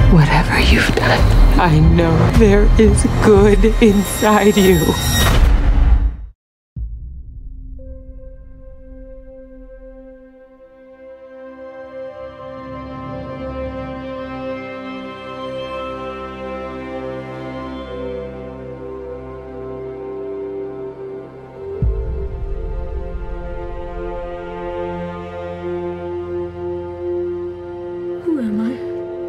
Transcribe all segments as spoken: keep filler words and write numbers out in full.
Whatever you've done, I know there is good inside you. Who am I?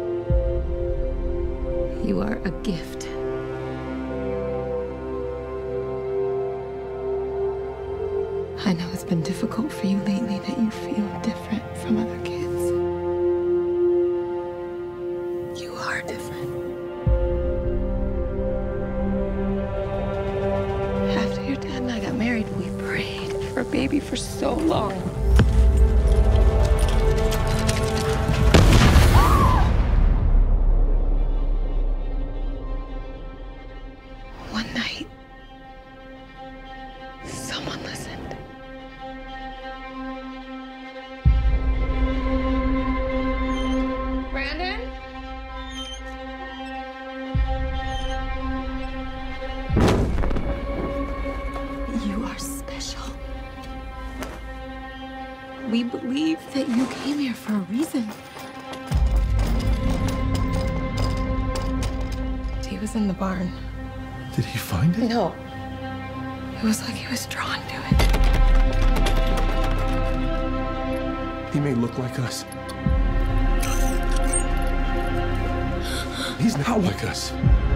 You are a gift. I know it's been difficult for you lately that you feel different from other kids. You are different. After your dad and I got married, we prayed for a baby for so long. One night, someone listened. Brandon? You are special. We believe that you came here for a reason. He was in the barn. Did he find it? No. It was like he was drawn to it. He may look like us. He's not like us.